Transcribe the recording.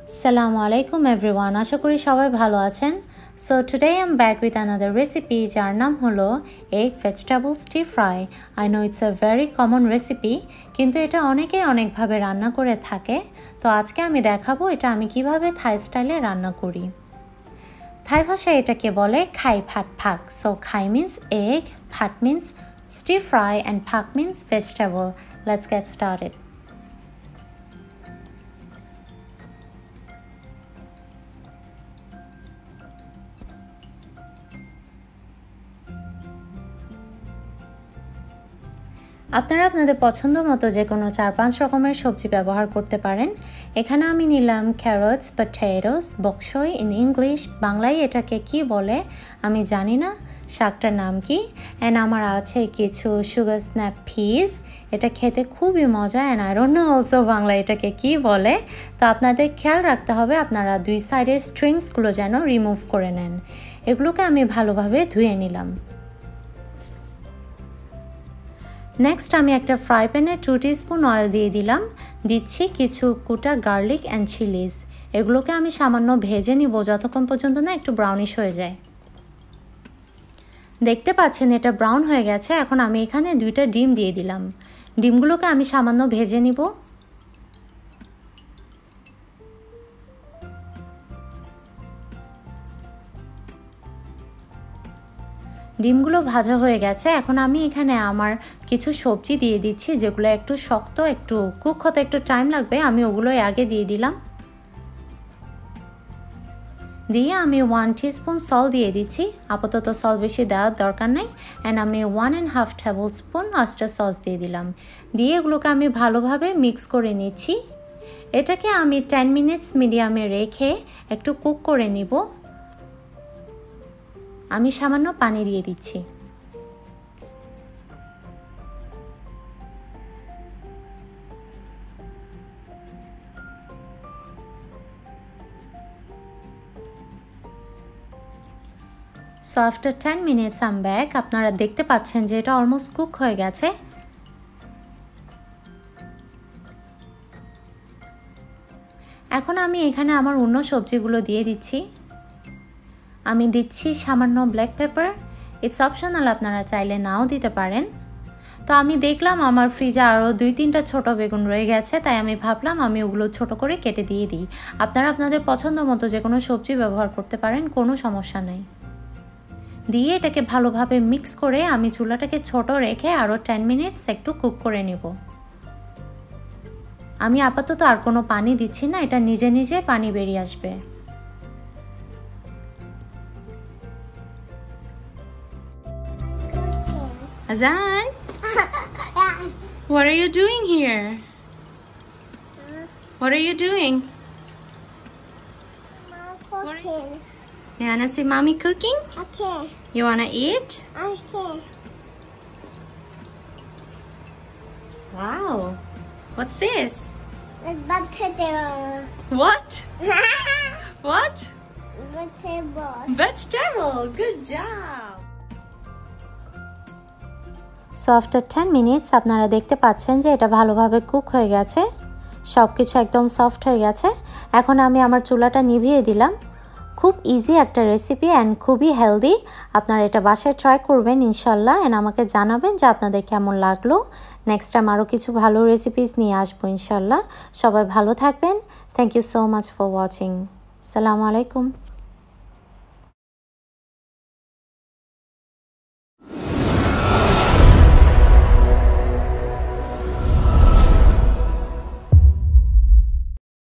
Assalamu alaikum everyone. আশা করি সবাই ভালো আছেন। So today I'm back with another recipe যার নাম হলো egg vegetable stir fry. I know it's a very common recipe কিন্তু এটা অনেকেই অনেকভাবে রান্না করে থাকে। তো আজকে আমি দেখাবো এটা আমি কিভাবে থাই স্টাইলে রান্না করি। থাই ভাষায় এটাকে বলে খাই ফাট ফাক। So খাই means egg, ফাট means stir fry and ফাক means vegetable. Let's get started. আপনারা আপনাদের পছন্দ মতো যে কোনো 4-5 রকমের সবজি ব্যবহার করতে পারেন। এখানে আমি নিলাম carrots, potatoes, bok choy in English, বাংলায় এটাকে কি বলে আমি জানি না, শাকটার নাম কি। এন্ড আমার আছে কিছু সুগার স্ন্যাপ পিস, এটা খেতে খুবই মজা। And I don't know also বাংলায় এটাকে কি বলে। তো আপনাদের খেয়াল রাখতে হবে আপনারা দুই সাইডের স্ট্রিংসগুলো যেন রিমুভ করে নেন। এগুলোকে আমি ভালোভাবে ধুয়ে নিলাম। নেক্সট আমি একটা ফ্রাই প্যানে 2 টিস্পুন অয়েল দিয়ে দিলাম। দিচ্ছি কিছু কুটা গার্লিক অ্যান্ড চিলিস। এগুলোকে আমি সামান্য ভেজে নিব যতক্ষণ পর্যন্ত না একটু ব্রাউনিশ হয়ে যায়। দেখতে পাচ্ছেন এটা ব্রাউন হয়ে গেছে। এখন আমি এখানে 2টা ডিম দিয়ে দিলাম। ডিমগুলোকে আমি সামান্য ভেজে নিব। ডিমগুলো ভাজা হয়ে গেছে। এখন আমি এখানে আমার কিছু সবজি দিয়ে দিচ্ছি যেগুলো একটু শক্ত, একটু কুক হতে একটু টাইম লাগবে। আমি ওগুলোই আগে দিয়ে দিলাম। দিয়ে আমি 1 টিস্পুন সল্ট দিয়ে দিচ্ছি। আপাতত সল্ট বেশি দেওয়ার দরকার নেই। অ্যান্ড আমি 1.5 টেবিল স্পুন অয়েস্টার সস দিয়ে দিলাম। দিয়ে এগুলোকে আমি ভালোভাবে মিক্স করে নিচ্ছি। এটাকে আমি 10 মিনিটস মিডিয়ামে রেখে একটু কুক করে নিব। আমি সামান্য পানি দিয়ে দিচ্ছি। So after 10 minutes I'm back. আপনারা দেখতে পাচ্ছেন যে এটা অলমোস্ট কুক হয়ে গেছে। এখন আমি এখানে আমার অন্য সবজিগুলো দিয়ে দিচ্ছি। আমি দিচ্ছি সামান্য ব্ল্যাক পেপার। ইটস অপশনাল, আপনারা চাইলে নাও দিতে পারেন। তো আমি দেখলাম আমার ফ্রিজে আরও 2-3টা ছোট বেগুন রয়ে গেছে, তাই আমি ভাবলাম আমি ওগুলো ছোট করে কেটে দিয়ে দিই। আপনারা আপনাদের পছন্দ মতো যে কোনো সবজি ব্যবহার করতে পারেন, কোনো সমস্যা নেই। দিয়ে এটাকে ভালোভাবে মিক্স করে আমি চুলাটাকে ছোট রেখে আরও 10 মিনিটস একটু কুক করে নেব। আমি আপাতত আর কোনো পানি দিচ্ছি না, এটা নিজে নিজে পানি বেরিয়ে আসবে। Azan, what are you doing here? What are you doing? Cooking. You wanna see mommy cooking? Okay. You wanna eat? Okay. Wow. What's this? It's potato. What? What? Vegetables. Vegetable. Good job. So after 10 minutes আপনারা দেখতে পাচ্ছেন যে এটা ভালোভাবে cook হয়ে গেছে। সব কিছু একদম সফট হয়ে গেছে। এখন আমি আমার চুলাটা নিভিয়ে দিলাম। খুব ইজি একটা রেসিপি অ্যান্ড খুবই হেলদি। আপনারা এটা বাসায় ট্রাই করবেন ইনশাল্লাহ, অ্যান্ড আমাকে জানাবেন যে আপনাদের কেমন লাগলো। নেক্সট টাইম আরও কিছু ভালো রেসিপিস নিয়ে আসবো ইনশাল্লাহ। সবাই ভালো থাকবেন। Thank you so much for watching. আসসালামু আলাইকুম।